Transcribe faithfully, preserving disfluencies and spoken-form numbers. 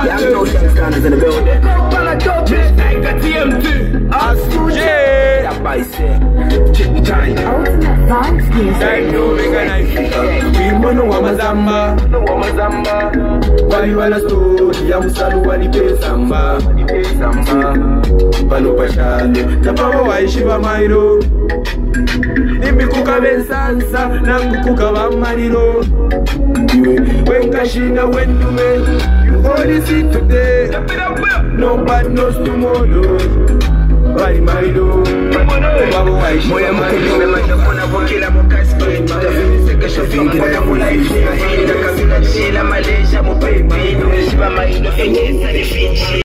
Young Ocean standers in the building. Mishtyga T M T. That boy say. Check time. Time to make a knife. We mono wama Zamba. Wali wala story ya musalu wali pe samba. Pano pashalo tapawa waishi wa mairo. Nimi kuka bensansa nangu kuka wa mariro. When kashina when you make you only see today. Nobody knows tomorrow. Bali mariro. Baba waishi wa mariro. Kila mukaski mtafika shopping kwa mulaishi na hii na kamila shila Malaysia mu baby no shiba maino fenye sari fichi.